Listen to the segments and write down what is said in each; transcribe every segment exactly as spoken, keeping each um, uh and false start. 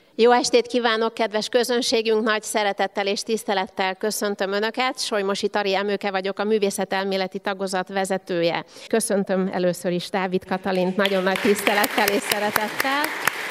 Jó estét kívánok, kedves közönségünk! Nagy szeretettel és tisztelettel köszöntöm Önöket. Solymosi Tari Emőke vagyok, a művészetelméleti tagozat vezetője. Köszöntöm először is Dávid Katalint nagyon nagy tisztelettel és szeretettel.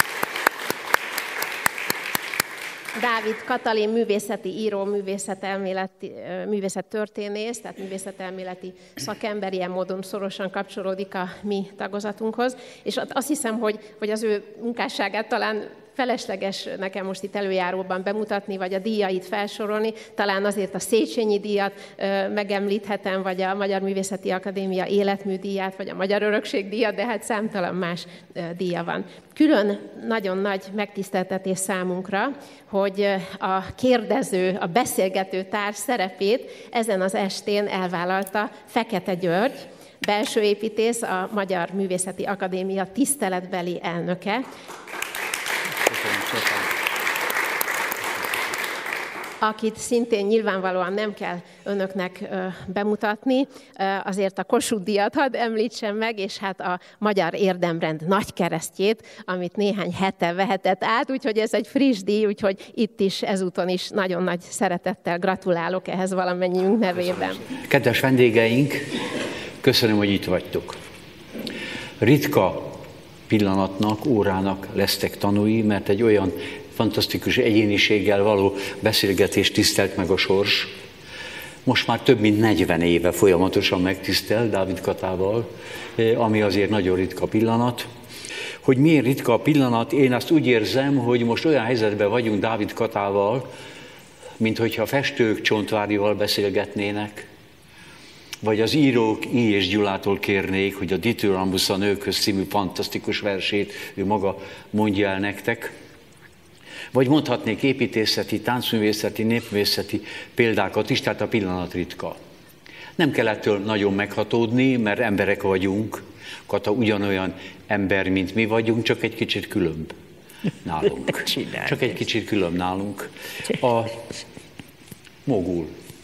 Dávid Katalin művészeti író, művészetelméleti, művészettörténész, tehát művészetelméleti szakember, ilyen módon szorosan kapcsolódik a mi tagozatunkhoz. És azt hiszem, hogy, hogy az ő munkásságát talán felesleges nekem most itt előjáróban bemutatni, vagy a díjait felsorolni. Talán azért a Széchenyi díjat megemlíthetem, vagy a Magyar Művészeti Akadémia életműdíját, vagy a Magyar Örökség díjat, de hát számtalan más díja van. Külön nagyon nagy megtiszteltetés számunkra, hogy a kérdező, a beszélgető társ szerepét ezen az estén elvállalta Fekete György, belső építész, a Magyar Művészeti Akadémia tiszteletbeli elnöke. Akit szintén nyilvánvalóan nem kell önöknek bemutatni, azért a Kossuth-díjat hadd említsem meg, és hát a Magyar Érdemrend nagykeresztjét, amit néhány hete vehetett át, úgyhogy ez egy friss díj, úgyhogy itt is, ezúton is nagyon nagy szeretettel gratulálok ehhez valamennyiünk nevében. Kedves vendégeink, köszönöm, hogy itt vagytok. Ritka pillanatnak, órának lesztek tanúi, mert egy olyan fantasztikus egyéniséggel való beszélgetést tisztelt meg a sors. Most már több mint negyven éve folyamatosan megtisztel Dávid Katával, ami azért nagyon ritka pillanat. Hogy miért ritka a pillanat, én azt úgy érzem, hogy most olyan helyzetben vagyunk Dávid Katával, mint hogyha festők Csontvárival beszélgetnének, vagy az írók I. és Gyulától kérnék, hogy a Dithyrambusz a nőkhöz című fantasztikus versét ő maga mondja el nektek. Vagy mondhatnék építészeti, táncművészeti, népművészeti példákat is, tehát a pillanat ritka. Nem kell ettől nagyon meghatódni, mert emberek vagyunk. Kata ugyanolyan ember, mint mi vagyunk, csak egy kicsit különb nálunk. Csak egy kicsit különb nálunk. A mogul.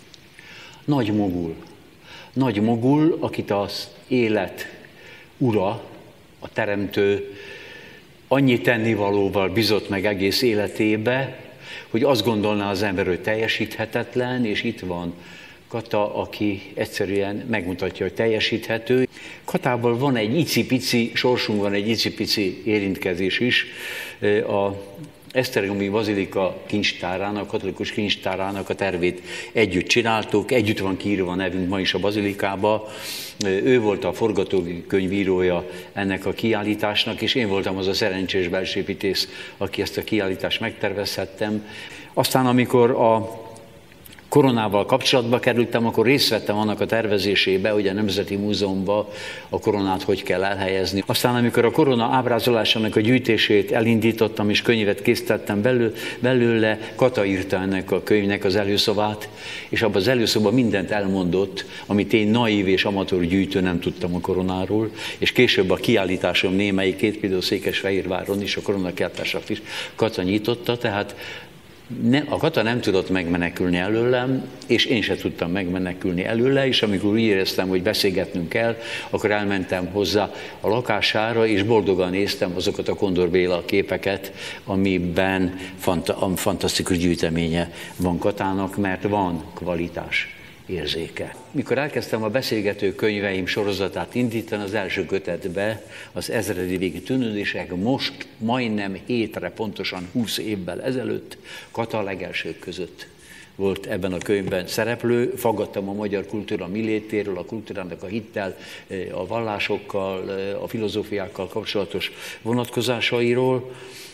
Nagy mogul. Nagy mogul, akit az élet ura, a teremtő annyi tennivalóval bizott meg egész életébe, hogy azt gondolná az ember, hogy teljesíthetetlen, és itt van Kata, aki egyszerűen megmutatja, hogy teljesíthető. Katából van egy icipici, sorsunkban egy icipici érintkezés is. A Esztergomi Bazilika kincstárának, katolikus kincstárának a tervét együtt csináltuk, együtt van kiírva a nevünk ma is a Bazilikába. Ő volt a forgatókönyvírója ennek a kiállításnak, és én voltam az a szerencsés belsőépítész, aki ezt a kiállítást megtervezhettem. Aztán, amikor a koronával kapcsolatba kerültem, akkor részt vettem annak a tervezésébe, hogy a Nemzeti Múzeumban a koronát hogy kell elhelyezni. Aztán, amikor a korona ábrázolásának a gyűjtését elindítottam, és könyvet készítettem belül, belőle, Kata írta ennek a könyvnek az előszavát, és abban az előszobban mindent elmondott, amit én naív és amatőr gyűjtő nem tudtam a koronáról, és később a kiállításom némelyik Kétpidó Székesfehérváron is, a koronakiállítását is Kata nyitotta, tehát Ne, a Kata nem tudott megmenekülni előlem, és én se tudtam megmenekülni előle, és amikor úgy éreztem, hogy beszélgetnünk kell, akkor elmentem hozzá a lakására, és boldogan néztem azokat a Kondor Béla képeket, amiben fanta- fantasztikus gyűjteménye van Katának, mert van kvalitás érzéke. Mikor elkezdtem a beszélgető könyveim sorozatát indítani, az első kötetbe az ezredi végi tűnődések, most majdnem hétre, pontosan húsz évvel ezelőtt Kata a legelsők között volt ebben a könyvben szereplő. Faggattam a magyar kultúra milétéről, a kultúrának a hittel, a vallásokkal, a filozófiákkal kapcsolatos vonatkozásairól,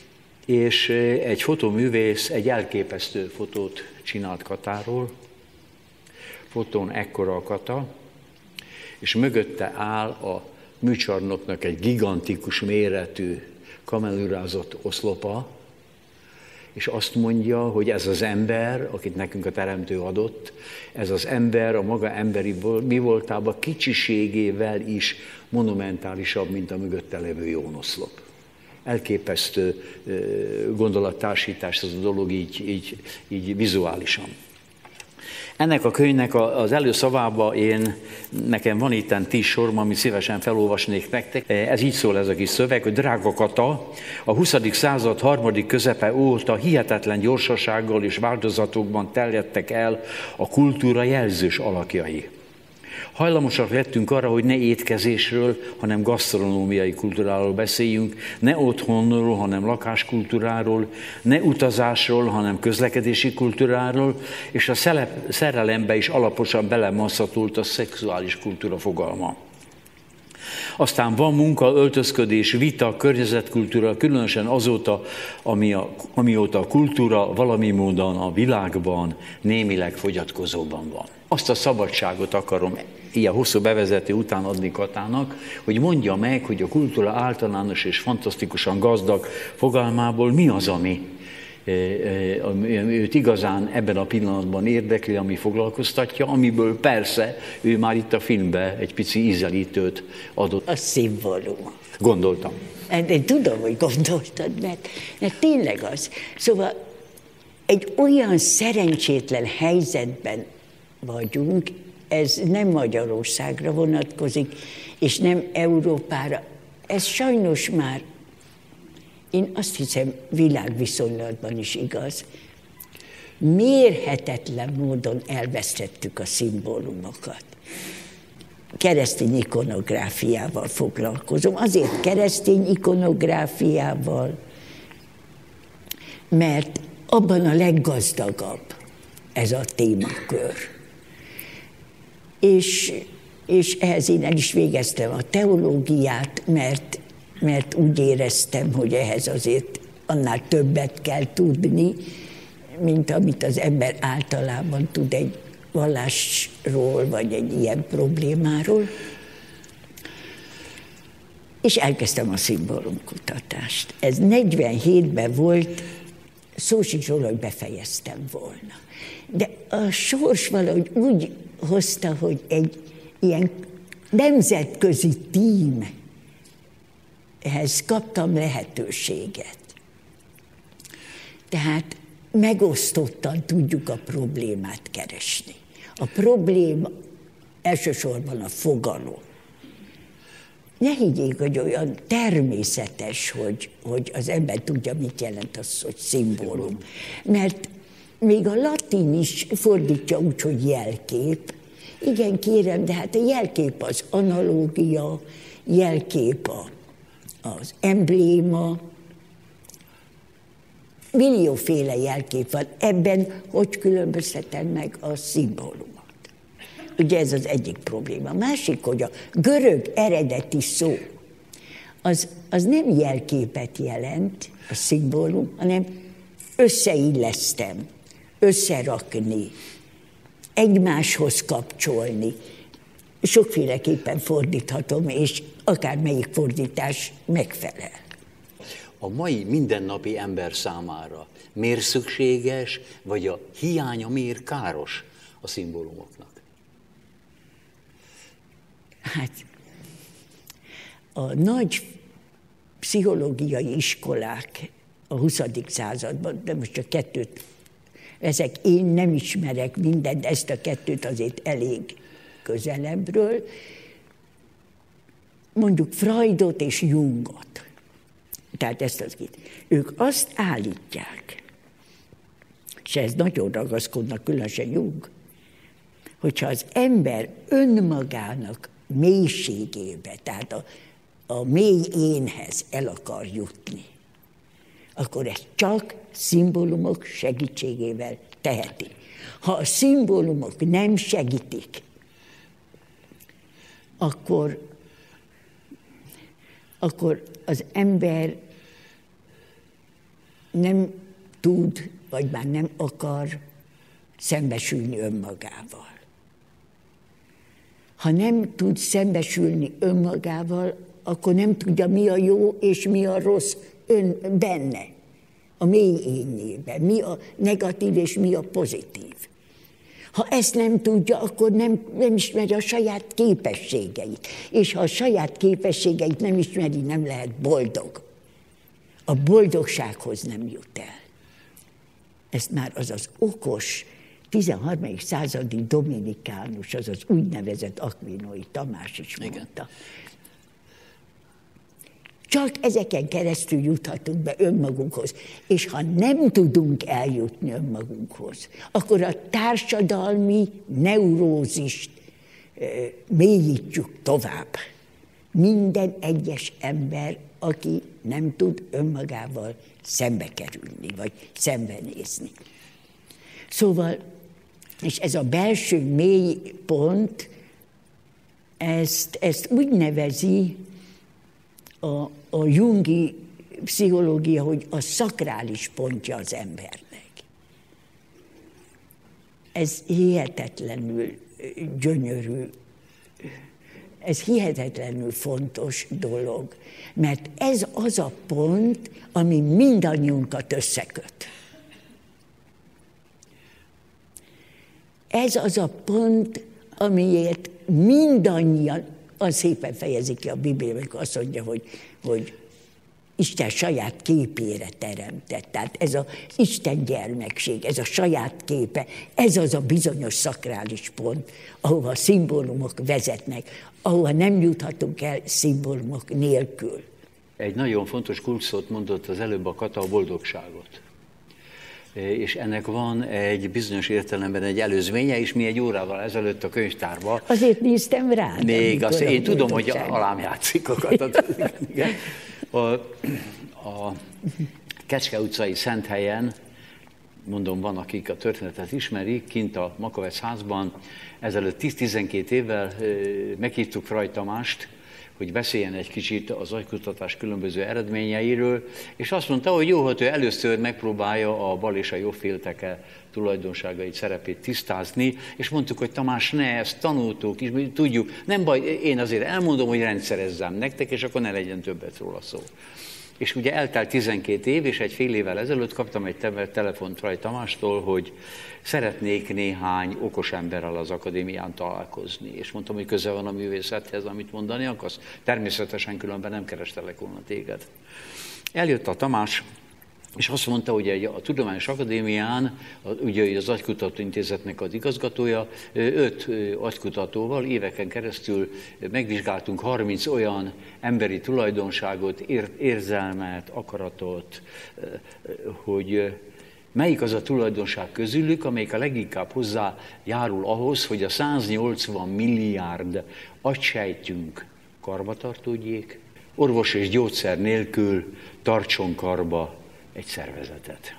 és egy fotoművész egy elképesztő fotót csinált Katáról. Fotón ekkora a Kata, és mögötte áll a műcsarnoknak egy gigantikus méretű kamelürázott oszlopa, és azt mondja, hogy ez az ember, akit nekünk a Teremtő adott, ez az ember a maga emberi mi voltában kicsiségével is monumentálisabb, mint a mögötte levő jónoszlop. Elképesztő gondolattársítás ez a dolog így, így, így vizuálisan. Ennek a könyvnek az előszavába én, nekem van itten tíz sorom, amit szívesen felolvasnék nektek. Ez így szól ez a kis szöveg, hogy drága Kata, a huszadik század harmadik közepe óta hihetetlen gyorsasággal és változatokban terjedtek el a kultúra jelzős alakjai. Hajlamosak lettünk arra, hogy ne étkezésről, hanem gasztronómiai kultúráról beszéljünk, ne otthonról, hanem lakáskultúráról, ne utazásról, hanem közlekedési kultúráról, és a szerelembe is alaposan belemasszatult a szexuális kultúra fogalma. Aztán van munka, öltözködés, vita, környezetkultúra, különösen azóta, ami a, amióta a kultúra valami módon a világban némileg fogyatkozóban van. Azt a szabadságot akarom ilyen hosszú bevezető után adni Katának, hogy mondja meg, hogy a kultúra általános és fantasztikusan gazdag fogalmából mi az, ami, ami őt igazán ebben a pillanatban érdekli, ami foglalkoztatja, amiből persze ő már itt a filmben egy pici ízelítőt adott. A szimbólum. Gondoltam. Én tudom, hogy gondoltad, mert, mert tényleg az. Szóval egy olyan szerencsétlen helyzetben vagyunk, ez nem Magyarországra vonatkozik, és nem Európára. Ez sajnos már, én azt hiszem, világviszonylatban is igaz. Mérhetetlen módon elvesztettük a szimbólumokat. Keresztény ikonográfiával foglalkozom. Azért keresztény ikonográfiával, mert abban a leggazdagabb ez a témakör. És, és ehhez én el is végeztem a teológiát, mert, mert úgy éreztem, hogy ehhez azért annál többet kell tudni, mint amit az ember általában tud egy vallásról, vagy egy ilyen problémáról. És elkezdtem a szimbólumkutatást. Ez negyvenhétben volt, szó sincs róla, hogy befejeztem volna. De a sors valahogy úgy hozta, hogy egy ilyen nemzetközi tímhez kaptam lehetőséget. Tehát megosztottan tudjuk a problémát keresni. A probléma elsősorban a fogalom. Ne higgyék, hogy olyan természetes, hogy, hogy az ember tudja, mit jelent az, hogy szimbólum. Mert még a latin is fordítja úgy, hogy jelkép. Igen, kérem, de hát a jelkép az analógia, jelkép a, az embléma, millióféle jelkép van. Ebben hogy különböztetem meg a szimbólumot? Ugye ez az egyik probléma. A másik, hogy a görög eredeti szó, az, az nem jelképet jelent, a szimbólum, hanem összeillesztem, összerakni, egymáshoz kapcsolni. Sokféleképpen fordíthatom, és akármelyik fordítás megfelel. A mai mindennapi ember számára miért szükséges, vagy a hiánya miért káros a szimbólumoknak? Hát a nagy pszichológiai iskolák a huszadik században, de most csak kettőt ezek, én nem ismerek mindent, ezt a kettőt azért elég közelebbről, mondjuk Freudot és Jungot, tehát ezt az két. Ők azt állítják, és ez nagyon ragaszkodnak, különösen Jung, hogyha az ember önmagának mélységébe, tehát a, a mély énhez el akar jutni, akkor ezt csak szimbólumok segítségével teheti. Ha a szimbólumok nem segítik, akkor, akkor az ember nem tud, vagy már nem akar szembesülni önmagával. Ha nem tud szembesülni önmagával, akkor nem tudja, mi a jó és mi a rossz ön benne, a mély énjében, mi a negatív és mi a pozitív. Ha ezt nem tudja, akkor nem, nem ismeri a saját képességeit. És ha a saját képességeit nem ismeri, nem lehet boldog. A boldogsághoz nem jut el. Ezt már az az okos, tizenharmadik századi dominikánus, az az úgynevezett Aquinói Tamás is mondta. Igen. Csak ezeken keresztül juthatunk be önmagunkhoz. És ha nem tudunk eljutni önmagunkhoz, akkor a társadalmi neurózist e, mélyítjük tovább. Minden egyes ember, aki nem tud önmagával szembe kerülni, vagy szembenézni. Szóval, és ez a belső mély pont, ezt, ezt úgy nevezi a, a jungi pszichológia, hogy a szakrális pontja az embernek. Ez hihetetlenül gyönyörű, ez hihetetlenül fontos dolog, mert ez az a pont, ami mindannyiunkat összeköt. Ez az a pont, amiért mindannyian, az szépen fejezi ki a Biblia, amikor azt mondja, hogy, hogy Isten saját képére teremtett. Tehát ez az Isten gyermekség, ez a saját képe, ez az a bizonyos szakrális pont, ahova a szimbólumok vezetnek, ahova nem juthatunk el szimbólumok nélkül. Egy nagyon fontos kulcsszót mondott az előbb a Kata, a boldogságot. És ennek van egy bizonyos értelemben egy előzménye, és mi egy órával ezelőtt a könyvtárban. Azért néztem rá. Még azt, én tudom, hogy alám játszik a Kata. A, a Kecske utcai Szenthelyen, mondom, van, akik a történetet ismerik, kint a Makavec házban, ezelőtt tíz-tizenkét évvel meghívtuk Fraj Tamást, hogy beszéljen egy kicsit az agykutatás különböző eredményeiről, és azt mondta, hogy jó, hogy ő először megpróbálja a bal és a jobb félteke tulajdonságait, szerepét tisztázni, és mondtuk, hogy Tamás, ne, ezt tanultuk, és tudjuk, nem baj, én azért elmondom, hogy rendszerezzem nektek, és akkor ne legyen többet róla szó. És ugye eltelt tizenkét év, és egy fél évvel ezelőtt kaptam egy telefont Fraj Tamástól, hogy szeretnék néhány okos emberrel az akadémián találkozni. És mondtam, hogy köze van a művészethez, amit mondani akarsz. Természetesen különben nem kerestelek volna téged. Eljött a Tamás, és azt mondta, hogy a Tudományos Akadémián, ugye az Agykutató Intézetnek az igazgatója, öt agykutatóval éveken keresztül megvizsgáltunk harminc olyan emberi tulajdonságot, érzelmet, akaratot, hogy melyik az a tulajdonság közülük, amelyik a leginkább hozzájárul ahhoz, hogy a száznyolcvan milliárd agysejtünk karbantartódjék, orvos és gyógyszer nélkül tartson karba egy szervezetet.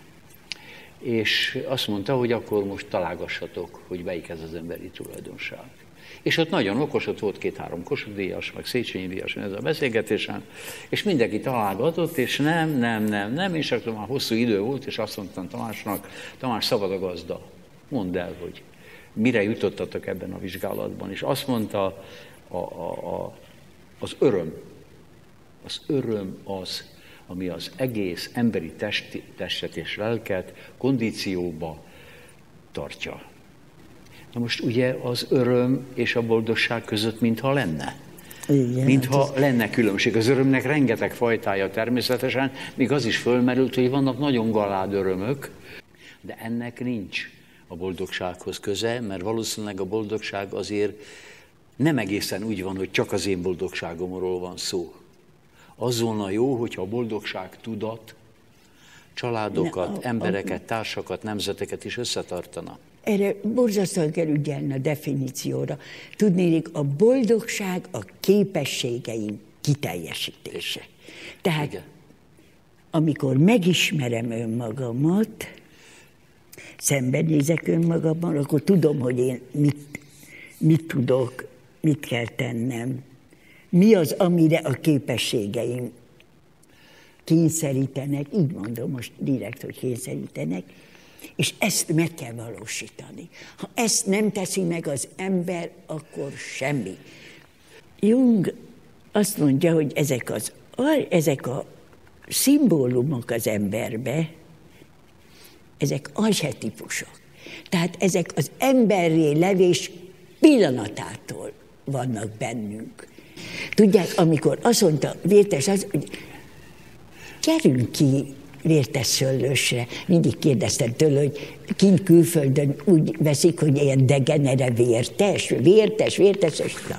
És azt mondta, hogy akkor most találgassatok, hogy melyik ez az emberi tulajdonság. És ott nagyon okos, ott volt két-három Kossuth díjas, meg Széchenyi díjas ez a beszélgetésen, és mindenki találgatott, és nem, nem, nem, nem, és akkor már hosszú idő volt, és azt mondtam Tamásnak, Tamás, szabad a gazda, mondd el, hogy mire jutottatok ebben a vizsgálatban. És azt mondta, a, a, a, az öröm, az öröm az, ami az egész emberi test, testet és lelket kondícióba tartja. Na most ugye az öröm és a boldogság között mintha lenne. Igen, mintha hát ez... lenne különbség. Az örömnek rengeteg fajtája természetesen, még az is fölmerült, hogy vannak nagyon galád örömök, de ennek nincs a boldogsághoz köze, mert valószínűleg a boldogság azért nem egészen úgy van, hogy csak az én boldogságomról van szó. Az volna jó, hogyha a boldogság tudat családokat, ne, a, embereket, a... társakat, nemzeteket is összetartana. Erre borzasztóan kell ügyelni a definícióra. Tudnélik, a boldogság a képességeink kiteljesítése. Tehát, igen, amikor megismerem önmagamat, szembenézek önmagamban, akkor tudom, hogy én mit, mit tudok, mit kell tennem. Mi az, amire a képességeim kényszerítenek, így mondom most direkt, hogy kényszerítenek, és ezt meg kell valósítani. Ha ezt nem teszi meg az ember, akkor semmi. Jung azt mondja, hogy ezek, az, ezek a szimbólumok az emberbe, ezek archetípusok. Tehát ezek az emberré levés pillanatától vannak bennünk. Tudják, amikor azt mondta Vértes, az, hogy gyerünk ki vértes szőlősre. Mindig kérdeztem tőle, hogy kint külföldön úgy veszik, hogy ilyen degenere vértes, vértes, vértes, és na.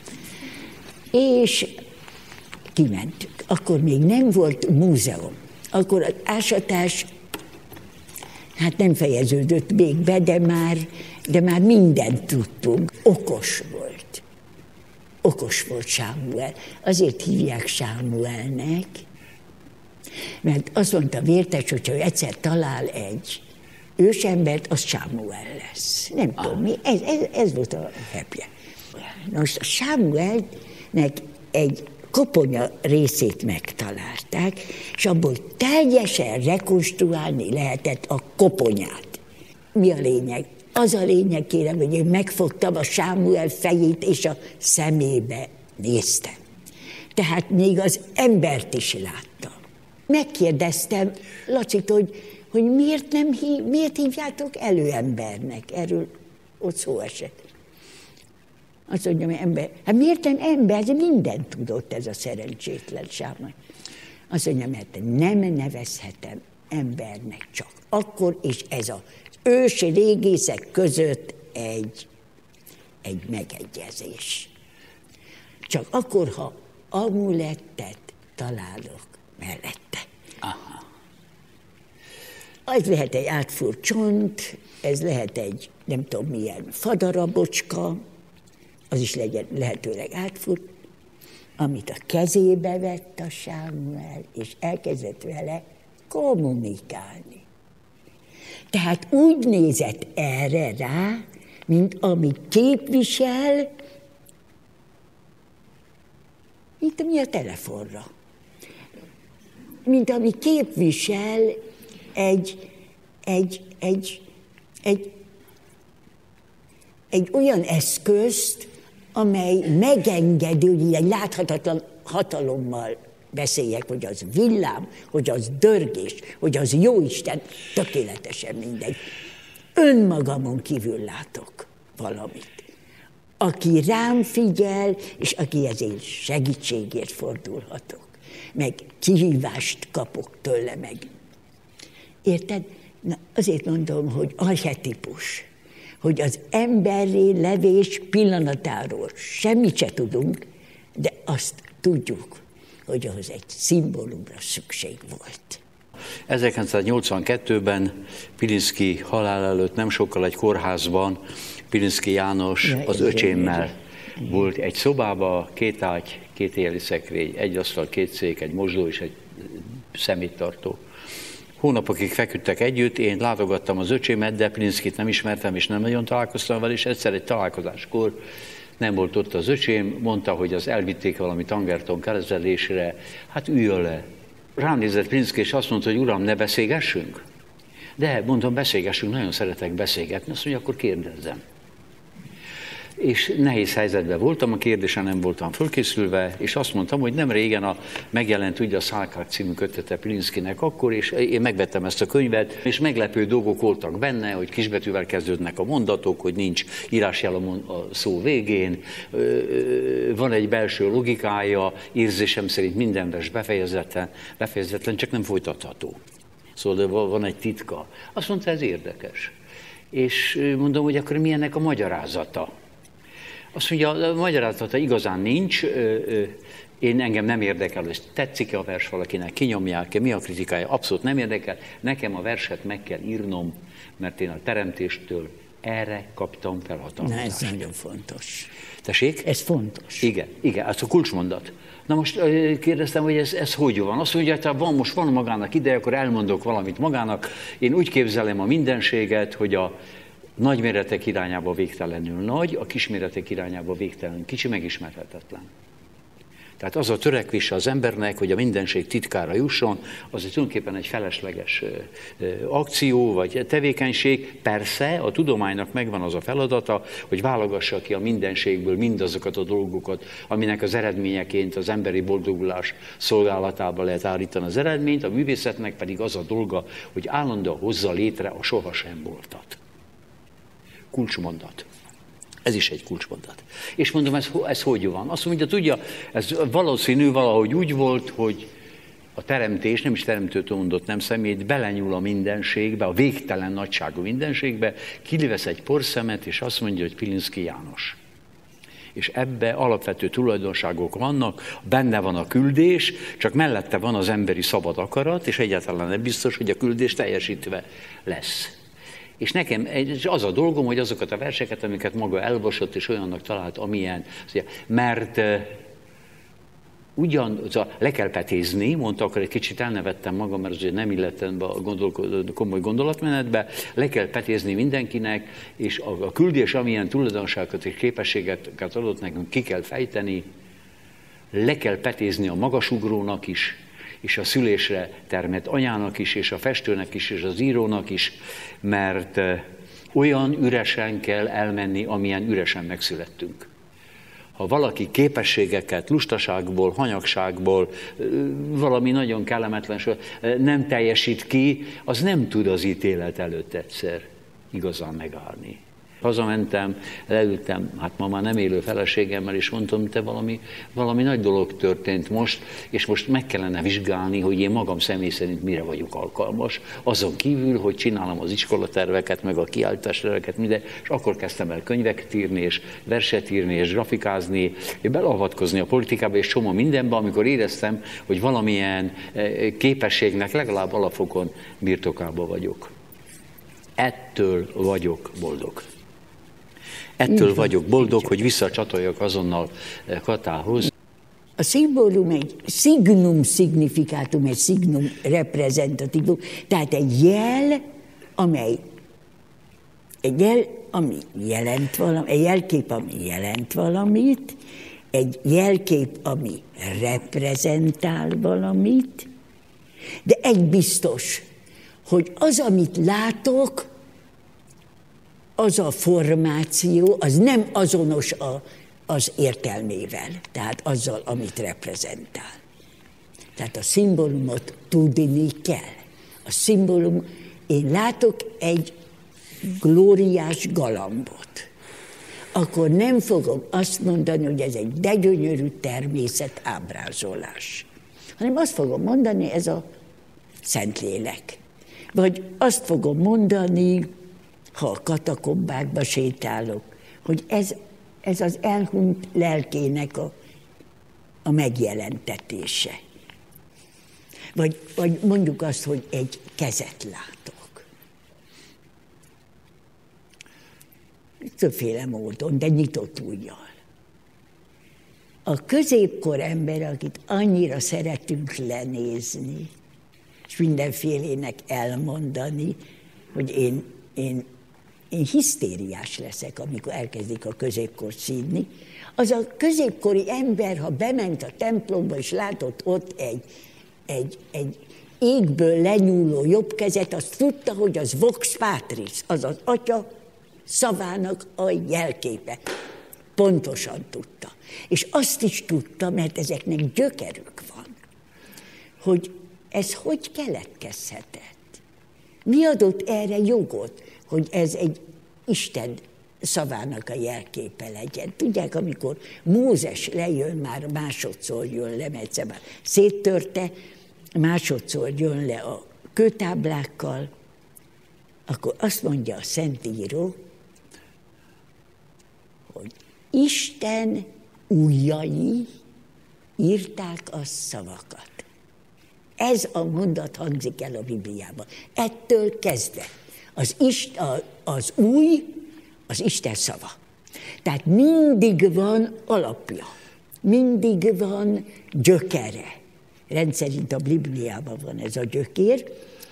És kimentünk. Akkor még nem volt múzeum. Akkor az ásatás hát nem fejeződött még be, de már, de már mindent tudtunk. Okos volt. Okos volt Sámuel. Azért hívják Sámuelnek, mert azt mondta Vértes, hogyha ő egyszer talál egy ősembert, az Sámuel lesz. Nem ah. tudom mi, ez, ez, ez volt a hepje. Most a Sámuelnek egy koponya részét megtalálták, és abból teljesen rekonstruálni lehetett a koponyát. Mi a lényeg? Az a lényeg, kérem, hogy én megfogtam a Sámuel fejét, és a szemébe néztem. Tehát még az embert is láttam. Megkérdeztem Lacit, hogy, hogy miért, nem hív, miért hívjátok előembernek? Erről ott szó esett. Azt mondja, hogy ember. Hát miért nem ember? De mindent tudott ez a szerencsétlen Sámuel. Azt mondja, mert nem nevezhetem embernek csak akkor, és ez az ősi régészek között egy, egy megegyezés. Csak akkor, ha amulettet találok mellette. Aha. Ez lehet egy átfúrt csont, ez lehet egy nem tudom milyen fadarabocska, az is legyen lehetőleg átfúrt, amit a kezébe vett a Sámuel, és elkezdett vele kommunikálni. Tehát úgy nézett erre rá, mint amit képvisel, mint ami a telefonra. Mint ami képvisel egy, egy, egy, egy, egy olyan eszközt, amely megengedő, hogy egy láthatatlan hatalommal beszéljek, hogy az villám, hogy az dörgés, hogy az jóisten, tökéletesen mindegy. Önmagamon kívül látok valamit. Aki rám figyel, és aki ezért segítségért fordulhatok, meg kihívást kapok tőle meg. Érted? Na, azért mondom, hogy archetípus, hogy az emberré levés pillanatáról semmit se tudunk, de azt tudjuk, hogy ahhoz egy szimbólumra szükség volt. ezerkilencszáznyolcvankettőben Pilinszky halál előtt nem sokkal egy kórházban Pilinszky János ja, az öcsémmel volt egy szobában, két ágy, két éjjeli szekrény, egy asztal, két szék, egy mosdó és egy szeméttartó. Hónapokig feküdtek együtt, én látogattam az öcsémet, de Pilinszkyt nem ismertem, és nem nagyon találkoztam vele, és egyszer egy találkozáskor nem volt ott az öcsém, mondta, hogy az elvitték valami Tangerton kezelésre, hát üljön le. Rám nézett Pilinszky, és azt mondta, hogy uram, ne beszélgessünk? De mondom, beszélgessünk, nagyon szeretek beszélgetni, azt mondja, akkor kérdezzem. És nehéz helyzetben voltam, a kérdésen nem voltam fölkészülve, és azt mondtam, hogy nem régen a, megjelent ugye a Szálkák című kötete Pilinszkynek akkor, és én megvettem ezt a könyvet, és meglepő dolgok voltak benne, hogy kisbetűvel kezdődnek a mondatok, hogy nincs írásjel a szó végén, van egy belső logikája, érzésem szerint minden vers befejezetlen, befejezetlen, csak nem folytatható. Szóval van egy titka. Azt mondta, ez érdekes. És mondom, hogy akkor mi ennek a magyarázata? Azt mondja, a magyarázata igazán nincs, én engem nem érdekel, hogy tetszik-e a vers valakinek, kinyomják-e, mi a kritikája, abszolút nem érdekel. Nekem a verset meg kell írnom, mert én a teremtéstől erre kaptam felhatalmazást. Na, ez nagyon fontos. Tessék? Ez fontos. Igen, igen, ez a kulcsmondat. Na most kérdeztem, hogy ez, ez hogy van? Azt mondja, hogy van, most van magának ideje, akkor elmondok valamit magának. Én úgy képzelem a mindenséget, hogy a nagyméretek irányába végtelenül nagy, a kisméretek irányába végtelenül kicsi, megismerhetetlen. Tehát az a törekvése az embernek, hogy a mindenség titkára jusson, az tulajdonképpen egy felesleges akció vagy tevékenység. Persze a tudománynak megvan az a feladata, hogy válogassa ki a mindenségből mindazokat a dolgokat, aminek az eredményeként az emberi boldogulás szolgálatába lehet állítani az eredményt, a művészetnek pedig az a dolga, hogy állandóan hozza létre a sohasem voltat. Kulcsmondat. Ez is egy kulcsmondat. És mondom, ez, ez hogy van? Azt mondja, tudja, ez valószínű valahogy úgy volt, hogy a teremtés, nem is teremtőtől mondott nem szemét, belenyúl a mindenségbe, a végtelen nagyságú mindenségbe, kivesz egy porszemet, és azt mondja, hogy Pilinszky János. És ebbe alapvető tulajdonságok vannak, benne van a küldés, csak mellette van az emberi szabad akarat, és egyáltalán nem biztos, hogy a küldés teljesítve lesz. És nekem az a dolgom, hogy azokat a verseket, amiket maga elolvasott, és olyannak talált, amilyen, mert ugyan, le kell petézni, mondta, akkor egy kicsit elnevettem magam, mert azért nem illettem be a gondol, komoly gondolatmenetbe, le kell petézni mindenkinek, és a, a küldés, amilyen tulajdonságokat és képességeket adott nekünk, ki kell fejteni, le kell petézni a magasugrónak is, és a szülésre termett anyának is, és a festőnek is, és az írónak is, mert olyan üresen kell elmenni, amilyen üresen megszülettünk. Ha valaki képességeket lustaságból, hanyagságból, valami nagyon kellemetlen nem teljesít ki, az nem tud az ítélet előtt egyszer igazán megállni. Hazamentem, leültem, hát ma már nem élő feleségemmel, és mondtam, te valami, valami nagy dolog történt most, és most meg kellene vizsgálni, hogy én magam személy szerint mire vagyok alkalmas. Azon kívül, hogy csinálom az iskolaterveket, meg a kiállításterveket, minden, és akkor kezdtem el könyveket írni, és verset írni, és grafikázni, és belavatkozni a politikába, és csomó mindenbe, amikor éreztem, hogy valamilyen képességnek legalább alapfokon birtokában vagyok. Ettől vagyok boldog. Ettől így vagyok boldog, így hogy visszacsatoljak azonnal Katához. A szimbólum egy signum significatum, egy signum reprezentativum, tehát egy jel, amely egy jel, ami jelent valamit, egy jelkép, ami jelent valamit, egy jelkép, ami reprezentál valamit, de egy biztos, hogy az, amit látok, az a formáció, az nem azonos a, az értelmével, tehát azzal, amit reprezentál. Tehát a szimbólumot tudni kell. A szimbólum, én látok egy glóriás galambot, akkor nem fogom azt mondani, hogy ez egy de gyönyörű természet ábrázolás, hanem azt fogom mondani, ez a Szentlélek. Vagy azt fogom mondani, ha a katakombákba sétálok, hogy ez, ez az elhunyt lelkének a, a megjelentetése. Vagy, vagy mondjuk azt, hogy egy kezet látok. Többféle módon, de nyitott ujjal. A középkor ember, akit annyira szeretünk lenézni, és mindenfélének elmondani, hogy én, én, én hisztériás leszek, amikor elkezdik a középkort szídni, az a középkori ember, ha bement a templomba, és látott ott egy, egy, egy égből lenyúló jobbkezet, azt tudta, hogy az vox patris, az az atya szavának a jelképe. Pontosan tudta. És azt is tudta, mert ezeknek gyökerük van, hogy ez hogy keletkezhetett? Mi adott erre jogot, hogy ez egy Isten szavának a jelképe legyen? Tudják, amikor Mózes lejön, már másodszor jön le, mert egyszer már széttörte, másodszor jön le a kőtáblákkal, akkor azt mondja a Szentíró, hogy Isten ujjai írták a szavakat. Ez a mondat hangzik el a Bibliában. Ettől kezdve az, Ist, az új, az Isten szava. Tehát mindig van alapja, mindig van gyökere. Rendszerint a Bibliában van ez a gyökér.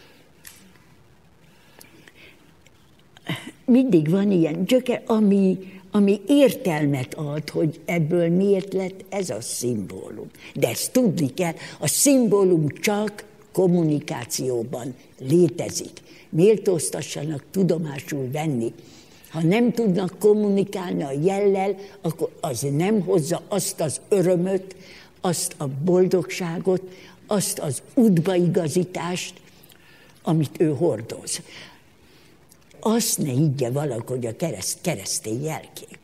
Mindig van ilyen gyökér, ami, ami értelmet ad, hogy ebből miért lett ez a szimbólum. De ezt tudni kell, a szimbólum csak kommunikációban létezik. Méltóztassanak tudomásul venni. Ha nem tudnak kommunikálni a jellel, akkor az nem hozza azt az örömöt, azt a boldogságot, azt az útbaigazítást, amit ő hordoz. Azt ne higgye valaki, hogy a kereszt, keresztény jelkép.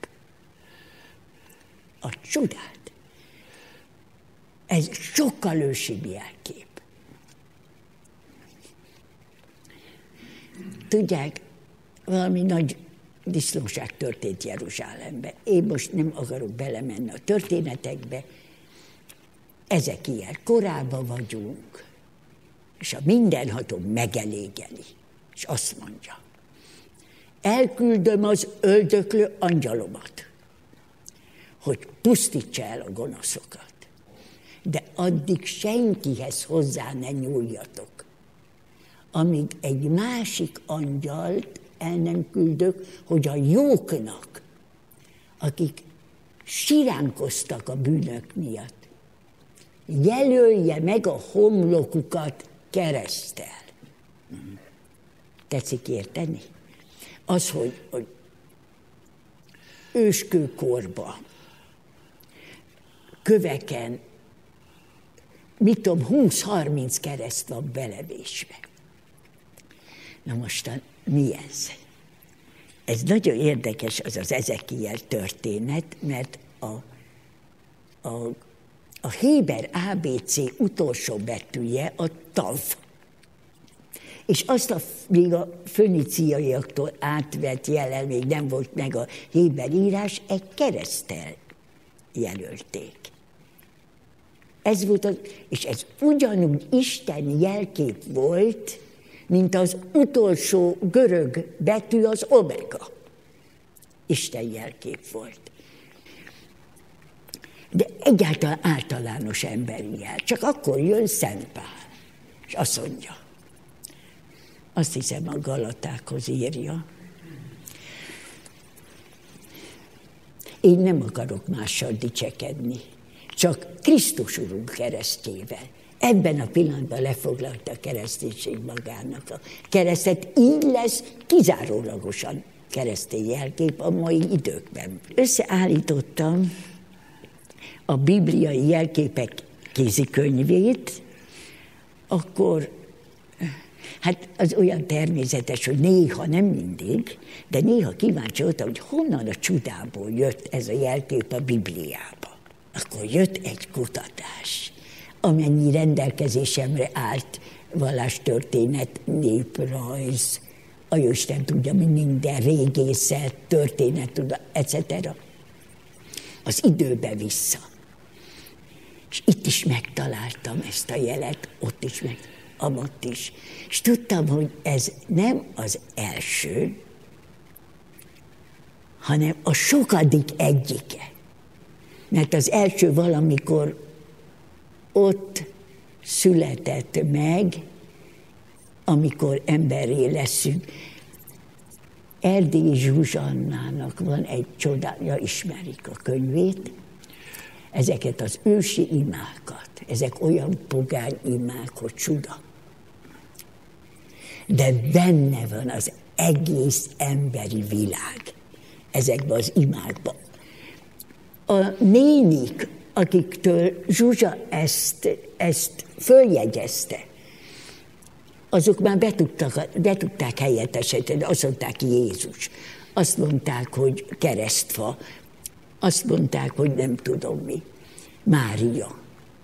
A csodát. Ez sokkal ősibb jelkép. tudják, valami nagy disznóság történt Jeruzsálemben. Én most nem akarok belemenni a történetekbe. Ezek ilyen korában vagyunk, és a mindenható megelégeli, és azt mondja, elküldöm az öldöklő angyalomat, hogy pusztítsa el a gonoszokat, de addig senkihez hozzá ne nyúljatok, amíg egy másik angyalt el nem küldök, hogy a jóknak, akik siránkoztak a bűnök miatt, jelölje meg a homlokukat kereszttel. Tetszik érteni? Az, hogy, hogy őskőkorban, köveken, mit tudom, húsz-harminc kereszt van belevésve. Na mostan mi ez? Ez nagyon érdekes, az az Ezekiel történet, mert a, a, a héber á bé cé utolsó betűje a tav. És azt a, még a föníciaiaktól átvett jelen, még nem volt meg a héber írás, egy kereszttel jelölték. Ez volt az, és ez ugyanúgy Isten jelkép volt, mint az utolsó görög betű, az omega. Isten jelkép volt. De egyáltalán általános emberi jel. Csak akkor jön Szent Pál, és azt mondja, azt hiszem a Galatákhoz írja, én nem akarok mással dicsekedni, csak Krisztus Urunk keresztjével. Ebben a pillanatban lefoglalta a kereszténység magának a keresztet, így lesz kizárólagosan keresztény jelkép a mai időkben. Összeállítottam a bibliai jelképek kézikönyvét, akkor hát az olyan természetes, hogy néha, nem mindig, de néha kíváncsi voltam, hogy honnan a csodából jött ez a jelkép a Bibliába. Akkor jött egy kutatás, amennyi rendelkezésemre állt, vallástörténet, néprajz, a Jóisten tudja, minden régészet, történet, et cetera. Az időbe vissza. És itt is megtaláltam ezt a jelet, ott is meg, amott is. És tudtam, hogy ez nem az első, hanem a sokadik egyike. Mert az első valamikor ott született meg, amikor emberré leszünk. Erdélyi Zsuzsannának van egy csodája, ismerik a könyvét, ezeket az ősi imákat, ezek olyan pogány imák, hogy csuda. De benne van az egész emberi világ ezekben az imákban. A nénik, akiktől Zsuzsa ezt, ezt följegyezte, azok már be, tudtak, be tudták helyettesíteni, azt mondták Jézus, azt mondták, hogy keresztfa, azt mondták, hogy nem tudom mi, Mária.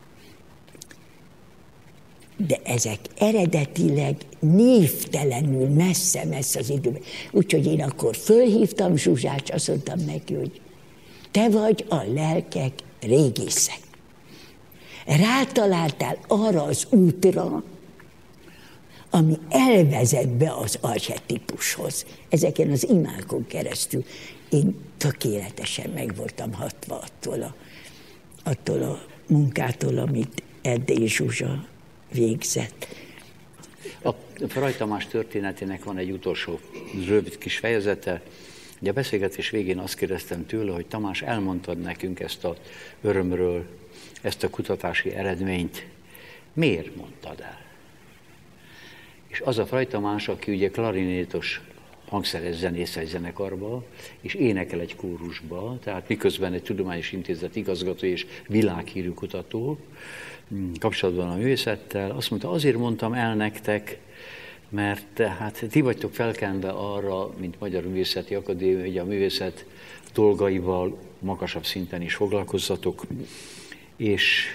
De ezek eredetileg névtelenül messze-messze az időben. Úgyhogy én akkor fölhívtam Zsuzsát, és azt mondtam neki, hogy te vagy a lelkek régésze. Rátaláltál arra az útra, ami elvezet be az archetípushoz. Ezeken az imákon keresztül én tökéletesen meg voltam hatva attól a, attól a munkától, amit Erdélyi Zsuzsa végzett. A Fraj Tamás történetének van egy utolsó rövid kis fejezete. Ugye a beszélgetés végén azt kérdeztem tőle, hogy Tamás, elmondtad nekünk ezt a örömről, ezt a kutatási eredményt. Miért mondtad el? És az a Fraj Tamás, aki ugye klarinétos hangszeres zenész egy zenekarba, és énekel egy kórusba, tehát miközben egy tudományos intézet igazgató és világhírű kutató, kapcsolatban a művészettel, azt mondta, azért mondtam el nektek, mert hát ti vagytok felkenve arra, mint Magyar Művészeti Akadémia, hogy a művészet dolgaival magasabb szinten is foglalkozzatok, és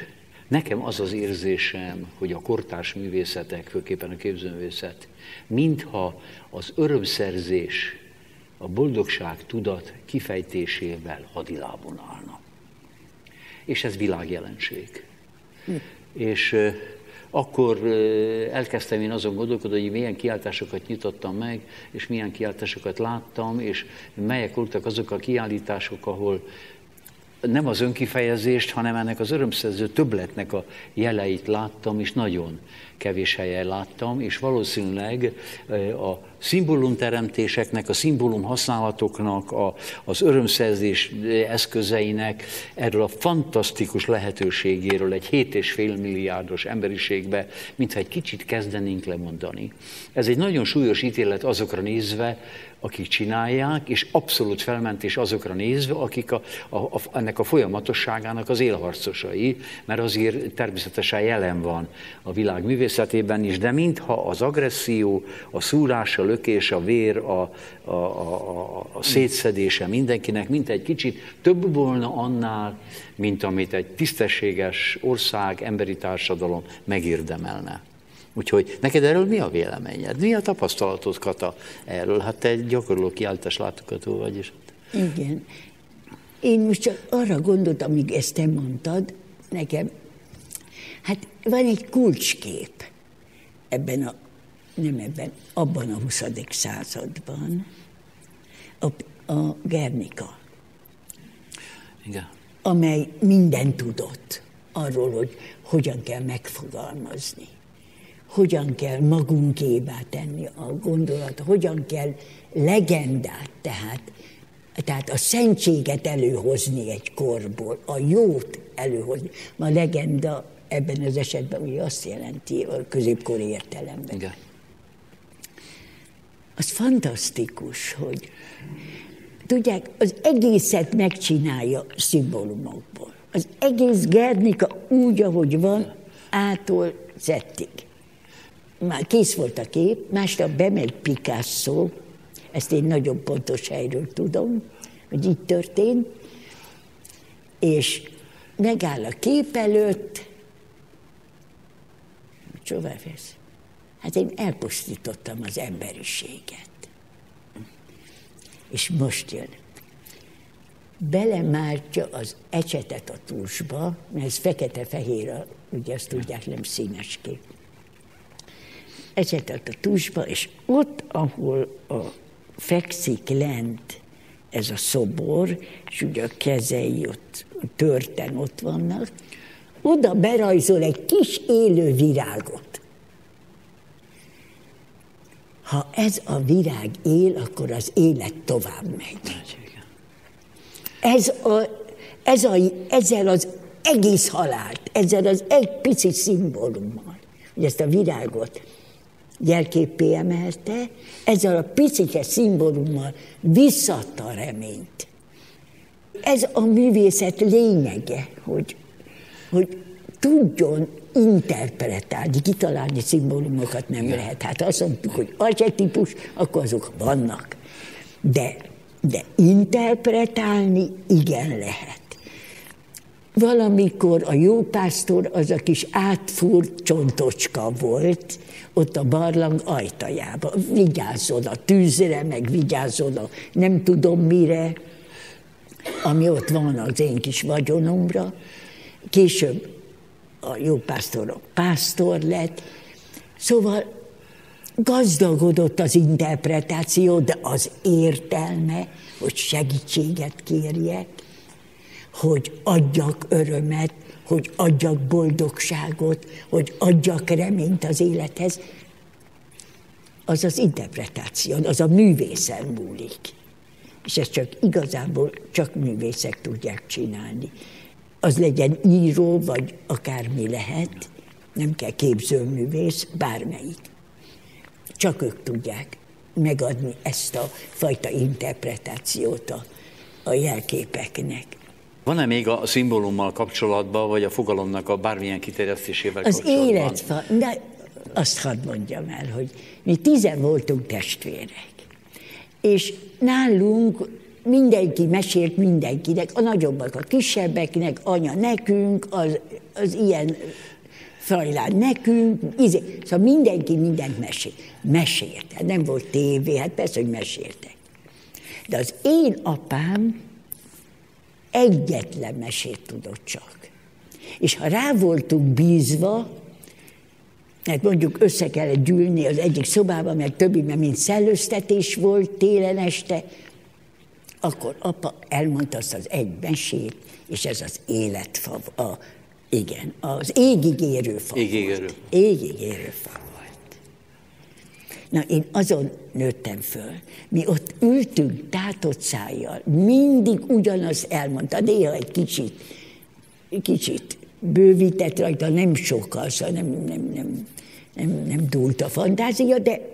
Nekem az az érzésem, hogy a kortárs művészetek, főképpen a képzőművészet, mintha az örömszerzés, a boldogság tudat kifejtésével hadilábon állna. És ez világjelenség. Hm. És uh, akkor uh, elkezdtem én azon gondolkodni, hogy milyen kiállításokat nyitottam meg, és milyen kiállításokat láttam, és melyek voltak azok a kiállítások, ahol nem az önkifejezést, hanem ennek az örömszerző többletnek a jeleit láttam, és nagyon kevés helyen láttam, és valószínűleg a szimbólumteremtéseknek, a szimbólum használatoknak, a, az örömszerzés eszközeinek erről a fantasztikus lehetőségéről egy hét és fél milliárdos emberiségbe, mintha egy kicsit kezdenénk lemondani. Ez egy nagyon súlyos ítélet azokra nézve, akik csinálják, és abszolút felmentés azokra nézve, akik a, a, a, ennek a folyamatosságának az élharcosai, mert azért természetesen jelen van a világ művészetében is, de mintha az agresszió, a szúrás, a lökés, a vér, a, a, a, a szétszedése mindenkinek, mint egy kicsit több volna annál, mint amit egy tisztességes ország, emberi társadalom megérdemelne. Úgyhogy neked erről mi a véleményed? Mi a tapasztalatod, Kata, erről? Hát te egy gyakorló kiállítás látogató vagy is. Igen. Én most csak arra gondoltam, amíg ezt te mondtad, nekem, hát van egy kulcskép ebben a, nem ebben, abban a huszadik században, a, a Guernica. Igen. Amely mindent tudott arról, hogy hogyan kell megfogalmazni. Hogyan kell magunkévá tenni a gondolat, hogyan kell legendát, tehát, tehát a szentséget előhozni egy korból, a jót előhozni. A legenda ebben az esetben ugye azt jelenti a középkori értelemben. Igen. Az fantasztikus, hogy tudják, az egészet megcsinálja szimbólumokból. Az egész Guernica úgy, ahogy van, ától zettig. Már kész volt a kép, másnap bemegy Picasso, ezt én nagyon pontos helyről tudom, hogy így történt, és megáll a kép előtt, csóvá vesz. Hát én elpusztítottam az emberiséget. És most jön. Belemártja az ecsetet a tusba, mert ez fekete-fehér, ugye azt tudják, nem színes kép. Ecsetet a tusba, és ott, ahol a fekszik lent ez a szobor, és ugye a kezei ott törten ott vannak, oda berajzol egy kis élő virágot. Ha ez a virág él, akkor az élet tovább megy. Ez a, ez a, ezzel az egész halált, ezzel az egy pici szimbólummal, hogy ezt a virágot jelképpé emelte, ezzel a picike szimbólummal visszadta a reményt. Ez a művészet lényege, hogy, hogy tudjon interpretálni, kitalálni szimbólumokat nem lehet. Hát azt mondtuk, hogy archetípus, akkor azok vannak. De, de interpretálni igen lehet. Valamikor a jópásztor az a kis átfúrt csontocska volt, ott a barlang ajtajában. Vigyázzon a tűzre, meg vigyázzon a nem tudom mire, ami ott van az én kis vagyonomra. Később a jópásztor a pásztor lett. Szóval gazdagodott az interpretáció, de az értelme, hogy segítséget kérjek, hogy adjak örömet, hogy adjak boldogságot, hogy adjak reményt az élethez, az az interpretáció, az a művészen múlik. És ezt csak igazából csak művészek tudják csinálni. Az legyen író, vagy akármi lehet, nem kell képzőművész, bármelyik. Csak ők tudják megadni ezt a fajta interpretációt a, a jelképeknek. Van-e még a szimbólummal kapcsolatban, vagy a fogalomnak a bármilyen kiterjesztésével az kapcsolatban? Az élet, de azt hadd mondjam el, hogy mi tizen voltunk testvérek. És nálunk mindenki mesélt mindenkinek, a nagyobbak a kisebbeknek, anya nekünk, az, az ilyen Frajlán nekünk, izé. Szóval mindenki mindent mesélt. Mesélt, nem volt tévé, hát persze, hogy meséltek. De az én apám egyetlen mesét tudott csak. És ha rá voltunk bízva, mert mondjuk össze kellett gyűlni az egyik szobában, mert többiben mind szellőztetés volt télen este, akkor apa elmondta azt az egy mesét, és ez az életfa, a, igen, az égig érő fa Égig érő. volt. Égig érő fa volt. Na, én azon nőttem föl. Mi ott ültünk tátott szájjal, mindig ugyanazt elmondta, néha egy kicsit, kicsit bővített rajta, nem sokkal, szóval nem, nem, nem, nem, nem dúlt a fantázia, de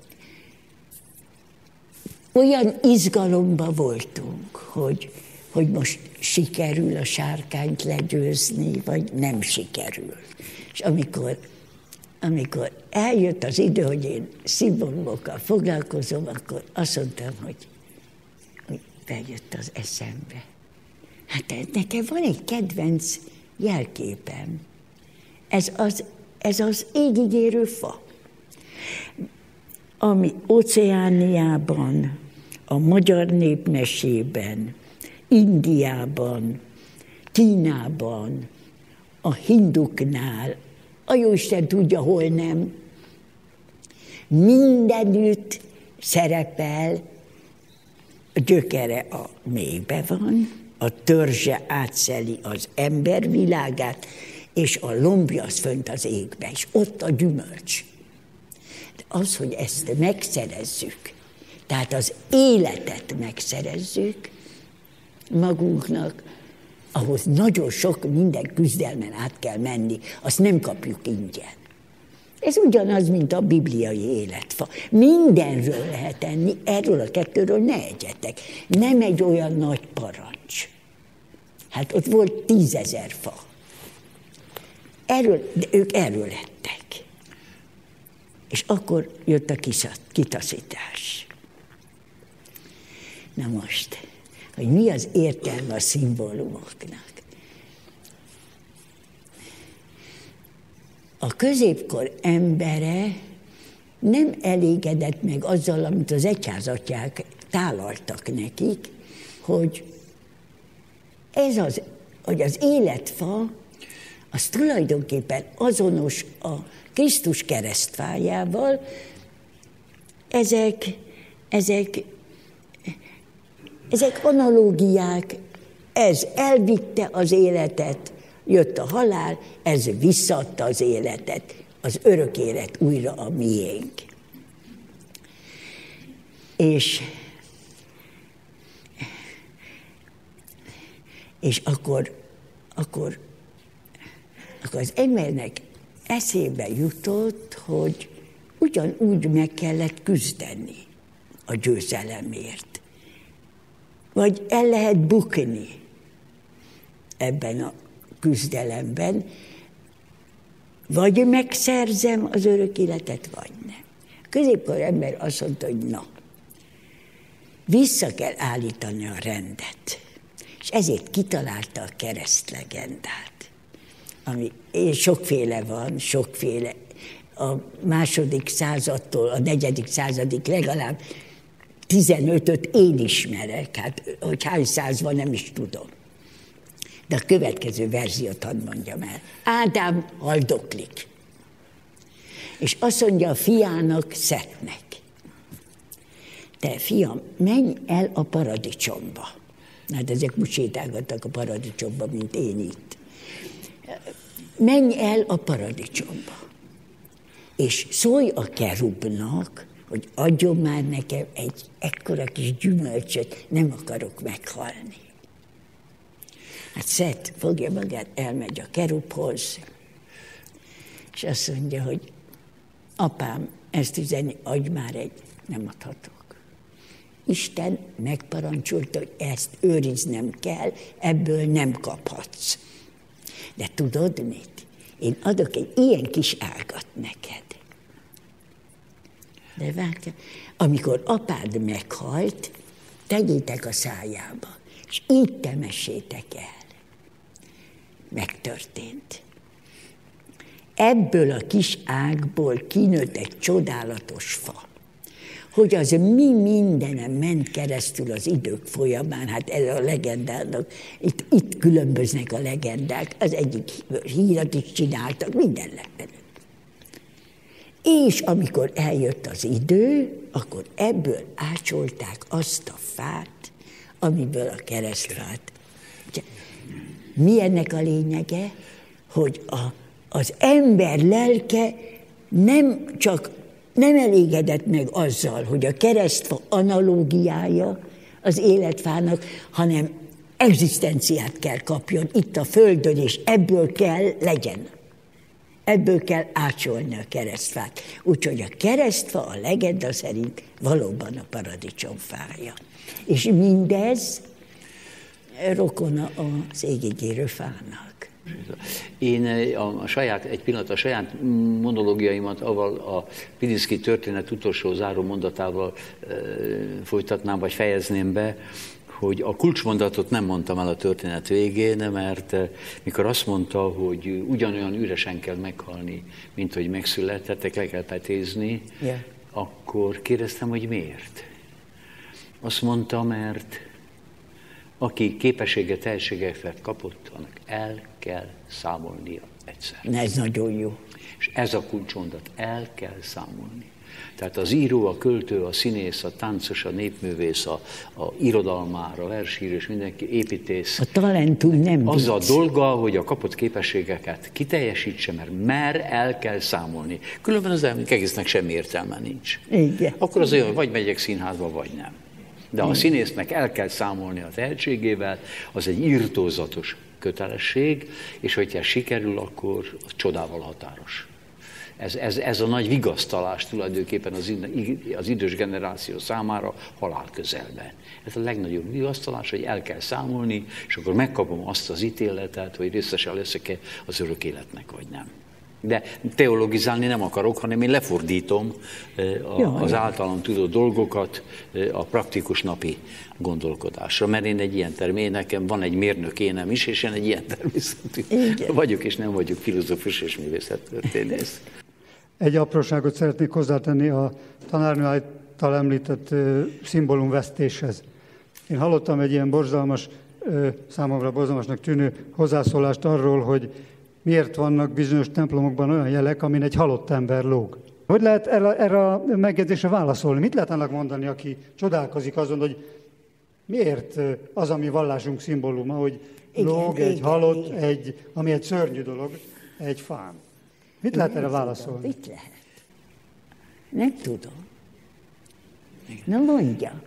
olyan izgalomban voltunk, hogy, hogy most sikerül a sárkányt legyőzni, vagy nem sikerül. És amikor, amikor eljött az idő, hogy én szimbólumokkal foglalkozom, akkor azt mondtam, hogy, hogy bejött az eszembe. Hát nekem van egy kedvenc jelképem. Ez az, ez az égig érő fa, ami Óceániában, a magyar népmesében, Indiában, Kínában, a hinduknál, a jóisten tudja, hol nem, mindenütt szerepel, a gyökere a mélybe van, a törzse átszeli az embervilágát, és a lombja az fönt az égbe, és ott a gyümölcs. De az, hogy ezt megszerezzük, tehát az életet megszerezzük magunknak, ahhoz nagyon sok minden küzdelmen át kell menni, azt nem kapjuk ingyen. Ez ugyanaz, mint a bibliai életfa. Mindenről lehet enni, erről a kettőről ne egyetek. Nem egy olyan nagy parancs. Hát ott volt tízezer fa. Erről, de ők erről lettek. És akkor jött a kitaszítás. Na most, hogy mi az értelme a szimbólumoknak? A középkor embere nem elégedett meg azzal, amit az egyházatják tálaltak nekik, hogy ez az, hogy az életfa, az tulajdonképpen azonos a Krisztus keresztfájával, ezek, ezek, ezek analógiák, ez elvitte az életet, jött a halál, ez visszaadta az életet, az örök élet újra a miénk. És, és akkor, akkor, akkor az embernek eszébe jutott, hogy ugyanúgy meg kellett küzdeni a győzelemért. Vagy el lehet bukni ebben a küzdelemben, vagy megszerzem az örök életet, vagy nem. A középkor ember azt mondta, hogy na, vissza kell állítani a rendet. És ezért kitalálta a keresztlegendát, ami sokféle van, sokféle. A második századtól a negyedik századig legalább tizenötöt én ismerek, hát hogy hány száz van, nem is tudom. De a következő verziót hadd mondjam el. Ádám haldoklik. És azt mondja a fiának, Szetnek, te fiam, menj el a paradicsomba. Hát ezek úgy sétálgattak a paradicsomba, mint én itt. Menj el a paradicsomba. És szólj a kerubnak, hogy adjon már nekem egy ekkora kis gyümölcsöt, nem akarok meghalni. Hát Szet fogja magát, elmegy a kerubhoz, és azt mondja, hogy apám, ezt üzeni, adj már egy, nem adhatok. Isten megparancsolta, hogy ezt őriznem kell, ebből nem kaphatsz. De tudod mit? Én adok egy ilyen kis ágat neked. De várjál, amikor apád meghalt, tegyétek a szájába, és így temessétek el. Megtörtént. Ebből a kis ágból kinőtt egy csodálatos fa. Hogy az mi mindenem ment keresztül az idők folyamán, hát ez a legendának, itt, itt különböznek a legendák, az egyik hírat is csináltak, minden lett. És amikor eljött az idő, akkor ebből ácsolták azt a fát, amiből a keresztfát. Mi ennek a lényege? Hogy a, az ember lelke nem csak nem elégedett meg azzal, hogy a keresztfa analógiája az életfának, hanem egzisztenciát kell kapjon itt a földön, és ebből kell legyen. Ebből kell ácsolni a keresztfát. Úgyhogy a keresztfa a legenda szerint valóban a paradicsomfája. És mindez rokona az égigérő fának. Én a, a saját, egy pillanat, a saját monológiaimat avval a Pilinszky történet utolsó záró mondatával e, folytatnám, vagy fejezném be, hogy a kulcsmondatot nem mondtam el a történet végén, mert mikor azt mondta, hogy ugyanolyan üresen kell meghalni, mint hogy megszülettetek, le kell petézni, yeah. Akkor kérdeztem, hogy miért. Azt mondta, mert aki képességet, tehetségeket kapott, annak el kell számolnia egyszer. Ez nagyon jó. És ez a kulcsmondat, el kell számolni. Tehát az író, a költő, a színész, a táncos, a népművész, a, a irodalmár, a versíró és mindenki építész. A talentum nem az vicc. a dolga, hogy a kapott képességeket kiteljesítse, mert mer el kell számolni. Különben az egésznek semmi értelme nincs. Igen. Akkor az olyan, vagy megyek színházba, vagy nem. De a színésznek el kell számolni a tehetségével, az egy irtózatos kötelesség, és hogyha sikerül, akkor az csodával határos. Ez, ez, ez a nagy vigasztalás tulajdonképpen az, az idős generáció számára halál közelben. Ez a legnagyobb vigasztalás, hogy el kell számolni, és akkor megkapom azt az ítéletet, hogy részese leszek-e az örök életnek, vagy nem. De teologizálni nem akarok, hanem én lefordítom a, az általam tudott dolgokat a praktikus napi gondolkodásra. Mert én egy ilyen termény, nekem van egy mérnök énem is, és én egy ilyen természetű vagyok, és nem vagyok filozófus és művészettörténész. Egy apróságot szeretnék hozzátenni a tanárnő által említett szimbólumvesztéshez. Én hallottam egy ilyen borzalmas, számomra borzalmasnak tűnő hozzászólást arról, hogy miért vannak bizonyos templomokban olyan jelek, amin egy halott ember lóg. Hogy lehet erre, erre a megjegyzésre válaszolni? Mit lehet annak mondani, aki csodálkozik azon, hogy miért az, ami vallásunk szimbóluma, hogy igen, lóg egy igen, halott, igen. Egy, ami egy szörnyű dolog, egy fán? Mit lehet nem erre tudom, válaszolni? Mit lehet? Nem tudom. Na mondja.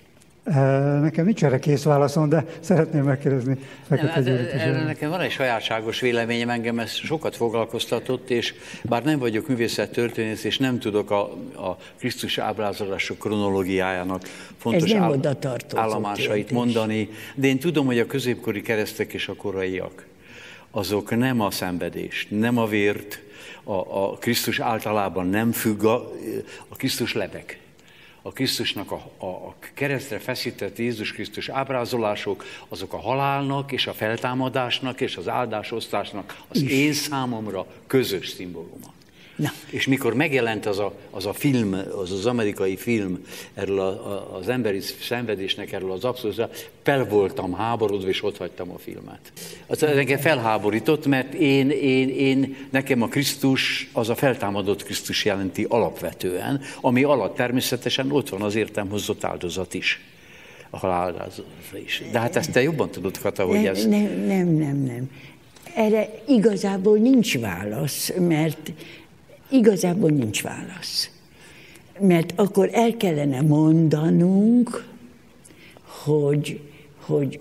Nekem nincs erre kész válaszom, de szeretném megkérdezni Fekete Gyurit is. Nekem van egy sajátságos véleményem, engem ez sokat foglalkoztatott, és bár nem vagyok művészettörténész, és nem tudok a, a Krisztus ábrázolások kronológiájának fontos áll, állomásait mondani, de én tudom, hogy a középkori keresztek és a koraiak, azok nem a szenvedést, nem a vért, a, a Krisztus általában nem függ, a, a Krisztus lebeg. A Krisztusnak a, a, a keresztre feszített Jézus Krisztus ábrázolások, azok a halálnak és a feltámadásnak és az áldásosztásnak az is. Én számomra közös szimbóluma. Na. És mikor megjelent az a, az a film, az az amerikai film erről a, a, az emberi szenvedésnek, erről az abszolút, fel voltam háborodva, és ott hagytam a filmet. Az engem felháborított, mert én, én, én, nekem a Krisztus, az a feltámadott Krisztus jelenti alapvetően, ami alatt természetesen ott van az értem hozott áldozat is. A haláláldozata is. De hát ezt te jobban tudod, Kata, hogy ez... Nem, nem, nem, nem. Erre igazából nincs válasz, mert Igazából nincs válasz. Mert akkor el kellene mondanunk, hogy, hogy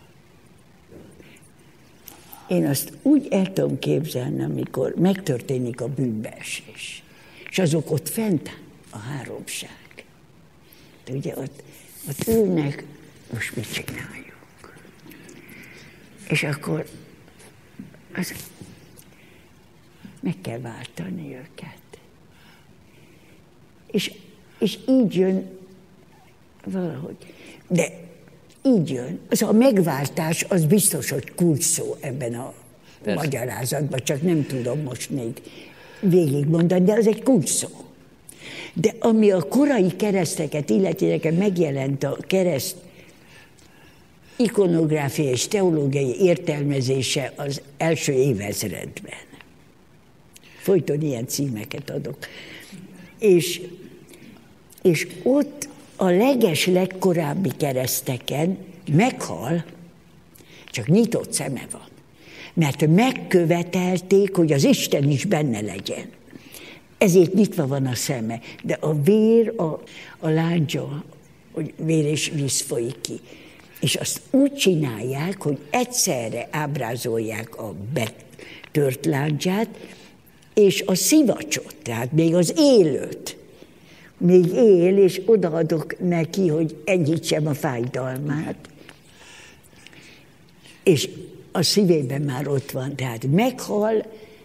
én azt úgy el tudom képzelni, amikor megtörténik a bűnbeesés, és azok ott fent a háromság. De ugye ott, ott ülnek, most mit csináljuk? És akkor az... meg kell váltani őket. És, és így jön Valahogy. De így jön. Az a megváltás, az biztos, hogy kulcs szó ebben a Persze. magyarázatban, csak nem tudom most még végigmondani, de az egy kulcs szó. De ami a korai kereszteket illeti, nekem megjelent a kereszt ikonográfiai és teológiai értelmezése az első évezredben. Folyton ilyen címeket adok. És, és ott a leges legkorábbi kereszteken meghal, csak nyitott szeme van. Mert megkövetelték, hogy az Isten is benne legyen. Ezért nyitva van a szeme. De a vér, a, a láncsa, hogy vér és víz folyik ki. És azt úgy csinálják, hogy egyszerre ábrázolják a betört láncsát, és a szivacsot, tehát még az élőt. Még él, és odaadok neki, hogy enyhítsem a fájdalmát. És a szívében már ott van, tehát meghal,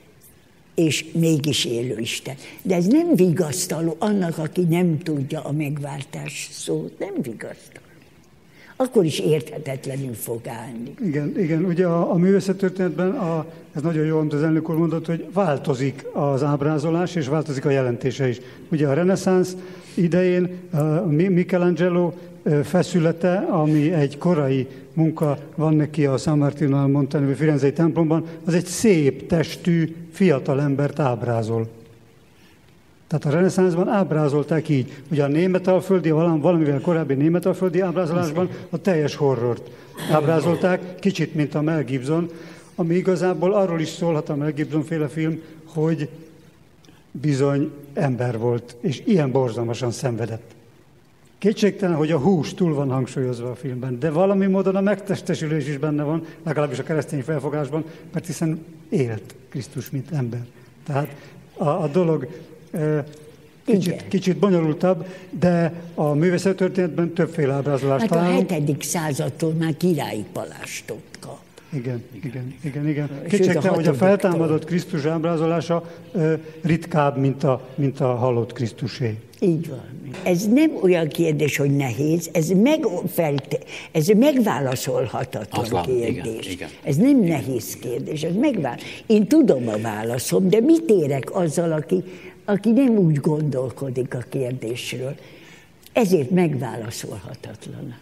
és mégis élő Isten. De ez nem vigasztaló annak, aki nem tudja a megváltás szót, nem vigasztaló. Akkor is érthetetlenül fog állni. Igen, igen, ugye a, a művészettörténetben, a, ez nagyon jó, amit az elnök úr mondott, hogy változik az ábrázolás, és változik a jelentése is. Ugye a reneszánsz idején a Michelangelo feszülete, ami egy korai munka, van neki a San Martino al Monte nevű firenzei templomban, az egy szép testű fiatal embert ábrázol. Tehát a reneszánszban ábrázolták így. Ugye a németalföldi, valamivel korábbi németalföldi ábrázolásban a teljes horrort ábrázolták, kicsit, mint a Mel Gibson, ami igazából arról is szólhat a Mel Gibson-féle film, hogy bizony ember volt, és ilyen borzalmasan szenvedett. Kétségtelen, hogy a hús túl van hangsúlyozva a filmben, de valami módon a megtestesülés is benne van, legalábbis a keresztény felfogásban, mert hiszen élt Krisztus, mint ember. Tehát a, a dolog kicsit, kicsit bonyolultabb, de a művészettörténetben többféle ábrázolást hát találunk. a hetedik századtól már királyi palástot kap. Igen, igen, igen, igen. Kétségtelen, hogy a feltámadott Krisztus ábrázolása ritkább, mint a, mint a halott Krisztusé. Így van. Ez nem olyan kérdés, hogy nehéz, ez, meg, felte, ez megválaszolhatatlan Aztán, kérdés. Igen, igen. Ez nem nehéz kérdés, ez megvál. Én tudom a válaszom, de mit érek azzal, aki, aki nem úgy gondolkodik a kérdésről? Ezért megválaszolhatatlan.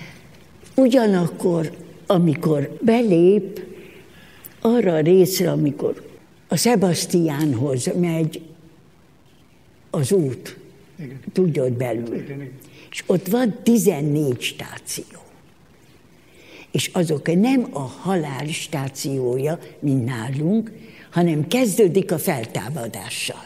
Ugyanakkor, amikor belép arra a részre, amikor a Sebastiánhoz megy az út, igen. Tudja, hogy belül. Igen, igen. És ott van tizennégy stáció. És azok nem a halál stációja, mint nálunk, hanem kezdődik a feltámadással.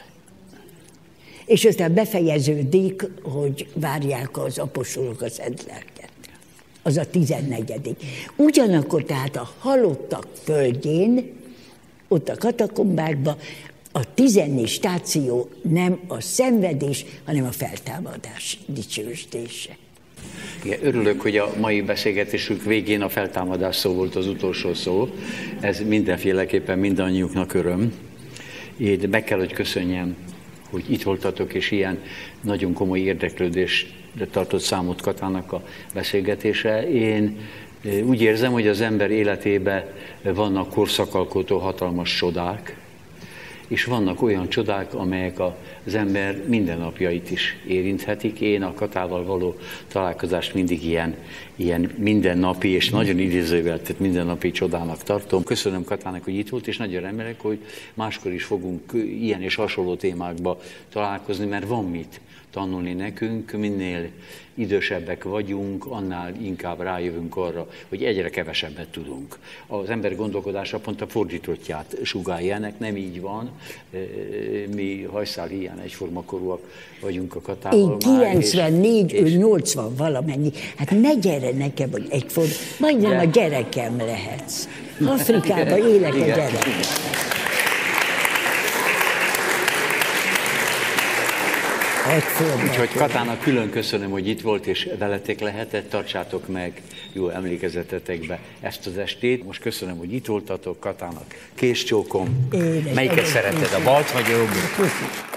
És aztán befejeződik, hogy várják az apostolok a szent lelket. Az a tizennegyedik. Ugyanakkor tehát a halottak földjén, ott a katakombákban, a tizennégy stáció nem a szenvedés, hanem a feltámadás dicsőstése. Igen, örülök, hogy a mai beszélgetésünk végén a feltámadás szó volt az utolsó szó. Ez mindenféleképpen mindannyiunknak öröm. Én meg kell, hogy köszönjem, hogy itt voltatok, és ilyen nagyon komoly érdeklődésre tartott számot Katának a beszélgetése. Én úgy érzem, hogy az ember életében vannak korszakalkotó hatalmas csodák, és vannak olyan csodák, amelyek az ember mindennapjait is érinthetik. Én a Katával való találkozást mindig ilyen, ilyen mindennapi, és nagyon idézővel, tehát mindennapi csodának tartom. Köszönöm Katának, hogy itt volt, és nagyon remélek, hogy máskor is fogunk ilyen és hasonló témákba találkozni, mert van mit tanulni nekünk, minél idősebbek vagyunk, annál inkább rájövünk arra, hogy egyre kevesebbet tudunk. Az ember gondolkodása pont a fordítottját sugálja ennek, nem így van. Mi hajszál ilyen egyforma korúak vagyunk a Katával. Én kilencvennégy, és, ő és... nyolcvan valamennyi. Hát ne gyere nekem, hogy egyforma, majdnem de... a gyerekem lehetsz. Afrikában élek a gyerek. Úgyhogy Katának külön köszönöm, hogy itt volt és veletek lehetett, tartsátok meg jó emlékezetetekbe ezt az estét. Most köszönöm, hogy itt voltatok, Katának késcsókom. Melyiket szereted, a balt vagy a jobbot?